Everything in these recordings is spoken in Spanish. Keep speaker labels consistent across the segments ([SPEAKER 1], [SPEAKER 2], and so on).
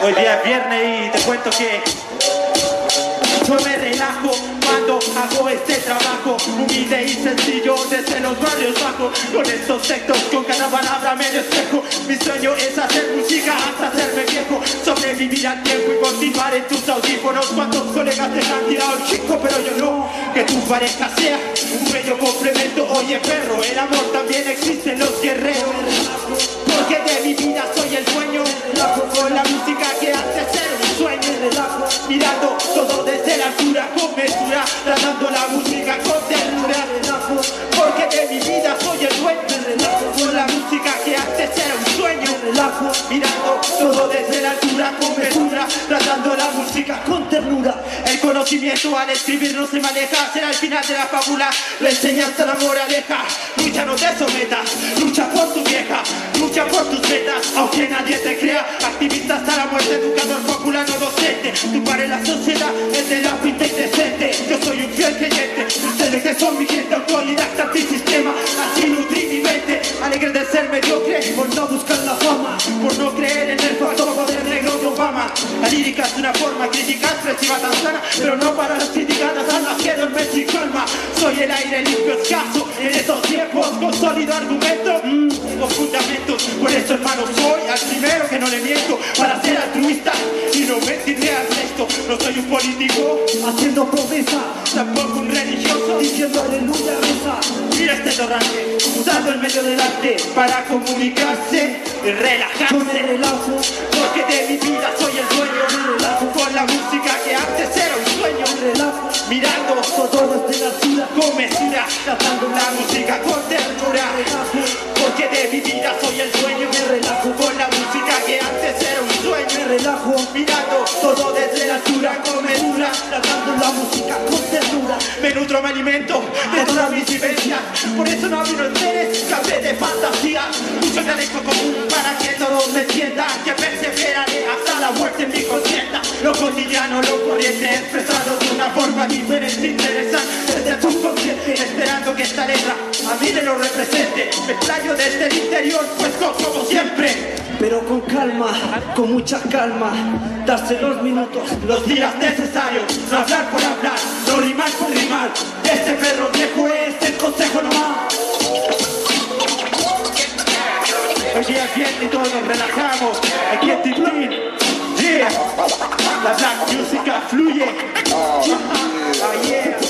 [SPEAKER 1] Hoy día es viernes y te cuento que yo me relajo cuando hago este trabajo humilde y sencillo desde los barrios bajos. Con estos textos, con cada palabra me despejo. Mi sueño es hacer música hasta hacerme viejo, sobrevivir al tiempo y continuar en tus audífonos. Cuántos colegas te han tirado el chico, pero yo no. Que tu pareja sea un bello complemento. Oye perro, el amor también existe en los guerreros. Porque de mi vida soy el dueño, con la música que hace ser un sueño. Mirando todo desde la altura, con mesura, tratando la música con ternura. Porque de mi vida soy el dueño, con la música que hace ser un sueño. Mirando todo desde la altura, con mesura, tratando la música con ternura. El conocimiento al escribir no se maneja, será el final de la fábula, la enseñanza, la moraleja. Lucha, no te sometas, lucha por tu vieja, lucha por tus metas, aunque nadie te crea. Activista hasta la muerte, educador popular, no docente. Tu par en la sociedad, el de la pinta indecente. Yo soy un fiel creyente, ustedes que son mi gente, autodidacta antisistema. Así nutrí mi mente, alegre de ser mediocre, por no buscar la fama, por no creer en el factor poder negro de Obama. La lírica es una forma crítica expresiva tan sana, pero no para las criticadas, almas que duermen sin calma. Soy el aire limpio escaso en estos tiempos, con sólido argumento, con fundamentos. Por eso, hermano, soy al primero que no le miento, para ser altruista y no mentirle al resto. No soy un político haciendo promesa, tampoco un religioso diciendo aleluya, reza. Mira este torrante, usando el medio del arte para comunicarse y relajarse. Yo me relajo, porque de mi vida soy el dueño. Me relajo con la música que antes era un sueño. Me relajo, mirando todo desde la altura, con mesura, tratando la música con ternura. Porque de mi vida soy el dueño. Me relajo con la música que antes era un sueño. Me relajo, mirando todo desde la altura, con mesura, tratando la música con ternura. Me nutro, me alimento de todas mis vivencias, por eso no abro enteres, café de fantasía. Uso el dialecto común para que todos me entiendan, que perseveraré hasta la muerte en mi conciencia. Lo cotidiano, lo corriente, expresado de una forma diferente, interesante desde el subconsciente, esperando que esta letra a mí me lo represente. Me explayo desde el interior, pues como siempre, pero con calma, con mucha calma. Darse los minutos, los días necesarios, no hablar por hablar, no rimar por rimar. Este perro viejo es el consejo nomás. Hoy día es viernes y todos nos relajamos aquí en Tiltil. Yeah, la black música fluye. Yeah.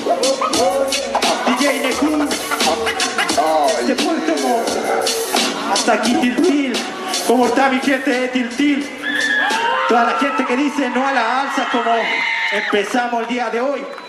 [SPEAKER 1] DJ Neku, de Puerto Montt hasta aquí Tiltil. ¿Cómo está mi gente de Tiltil? Toda la gente que dice no a la alza, como empezamos el día de hoy.